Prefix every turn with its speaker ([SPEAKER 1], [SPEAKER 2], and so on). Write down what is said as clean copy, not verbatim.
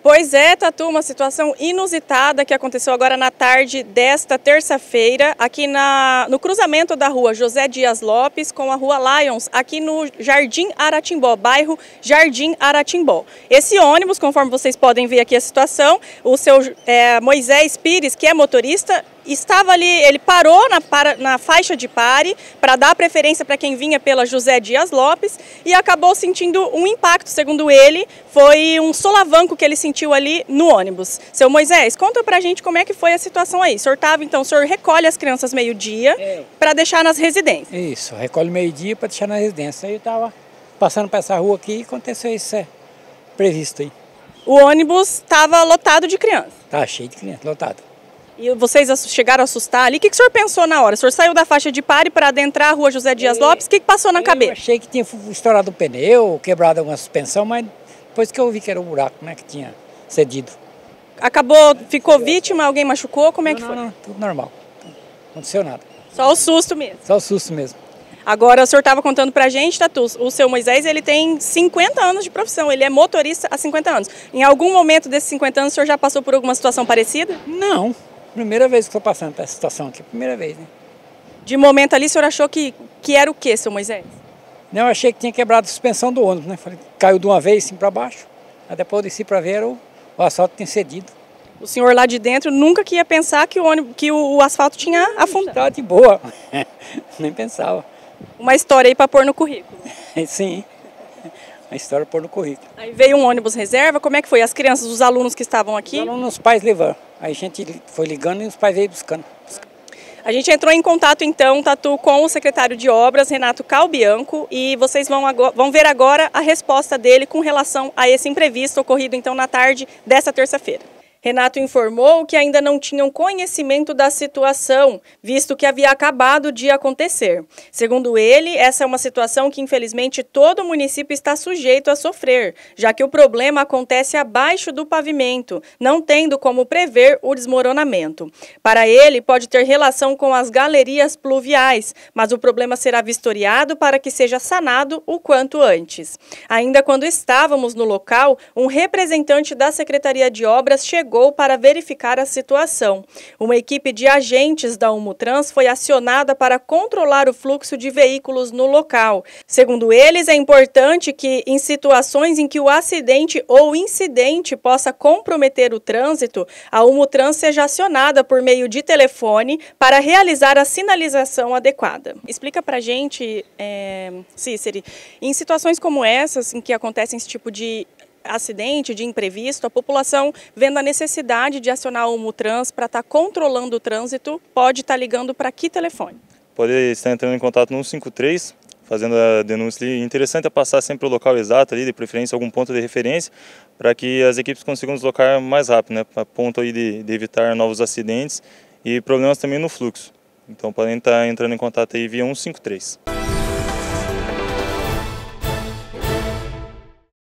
[SPEAKER 1] Pois é, Tatu, uma situação inusitada que aconteceu agora na tarde desta terça-feira, aqui no cruzamento da rua José Dias Lopes com a rua Lions, aqui no Jardim Aratimbó, bairro Jardim Aratimbó. Esse ônibus, conforme vocês podem ver aqui a situação, o seu Moisés Pires, que é motorista, estava ali, ele parou na faixa de pare para dar preferência para quem vinha pela José Dias Lopes e acabou sentindo um impacto, segundo ele, foi um solavanco que ele sentiu ali no ônibus. Seu Moisés, conta pra gente como é que foi a situação aí. O senhor recolhe as crianças meio-dia para deixar nas residências.
[SPEAKER 2] Isso, recolhe meio-dia para deixar na residência. Aí eu estava passando para essa rua aqui e aconteceu isso previsto aí.
[SPEAKER 1] O ônibus estava lotado de crianças?
[SPEAKER 2] Tá cheio de criança, lotado.
[SPEAKER 1] E vocês chegaram a assustar ali? O que o senhor pensou na hora? O senhor saiu da faixa de pare para adentrar a rua José Dias Lopes, o que passou na cabeça?
[SPEAKER 2] Eu achei que tinha estourado o pneu, quebrado alguma suspensão, mas depois que eu vi que era um buraco, né, que tinha cedido.
[SPEAKER 1] Ficou vítima, alguém machucou, como é que foi?
[SPEAKER 2] Não, tudo normal, não aconteceu nada.
[SPEAKER 1] Só o susto mesmo?
[SPEAKER 2] Só o susto mesmo.
[SPEAKER 1] Agora, o senhor estava contando pra gente, Tatu, o seu Moisés, ele tem 50 anos de profissão, ele é motorista há 50 anos. Em algum momento desses 50 anos, o senhor já passou por alguma situação parecida?
[SPEAKER 2] Não, primeira vez que estou passando por essa situação aqui, primeira vez, né?
[SPEAKER 1] De momento ali, o senhor achou que era o quê, seu Moisés?
[SPEAKER 2] Não, eu achei que tinha quebrado a suspensão do ônibus, né? Falei, caiu de uma vez assim para baixo, aí depois eu desci para ver, o asfalto tinha cedido.
[SPEAKER 1] O senhor lá de dentro nunca que ia pensar que o asfalto tinha afundado?
[SPEAKER 2] Estava de boa, nem pensava.
[SPEAKER 1] Uma história aí para pôr no currículo.
[SPEAKER 2] Sim, a história pôr no currículo.
[SPEAKER 1] Aí veio um ônibus reserva, como é que foi? As crianças, os alunos que estavam aqui?
[SPEAKER 2] Os alunos, os pais levando, aí a gente foi ligando e os pais veio buscando.
[SPEAKER 1] A gente entrou em contato então, Tatu, com o secretário de Obras, Renato Calbianco, e vocês vão ver agora a resposta dele com relação a esse imprevisto ocorrido então na tarde desta terça-feira. Renato informou que ainda não tinham conhecimento da situação, visto que havia acabado de acontecer. Segundo ele, essa é uma situação que infelizmente todo município está sujeito a sofrer, já que o problema acontece abaixo do pavimento, não tendo como prever o desmoronamento. Para ele, pode ter relação com as galerias pluviais, mas o problema será vistoriado para que seja sanado o quanto antes. Ainda quando estávamos no local, um representante da Secretaria de Obras chegou para verificar a situação. Uma equipe de agentes da Umutrans foi acionada para controlar o fluxo de veículos no local. Segundo eles, é importante que, em situações em que o acidente ou incidente possa comprometer o trânsito, a Umutrans seja acionada por meio de telefone para realizar a sinalização adequada. Explica pra gente, Cíceri, em situações como essas, em que acontecem esse tipo de acidente, de imprevisto, a população, vendo a necessidade de acionar o Umutrans para estar controlando o trânsito, pode estar ligando para que telefone?
[SPEAKER 3] Pode estar entrando em contato no 153, fazendo a denúncia ali. Interessante é passar sempre o local exato ali, de preferência algum ponto de referência, para que as equipes consigam deslocar mais rápido, né, a ponto aí de evitar novos acidentes e problemas também no fluxo. Então podem estar entrando em contato aí via 153.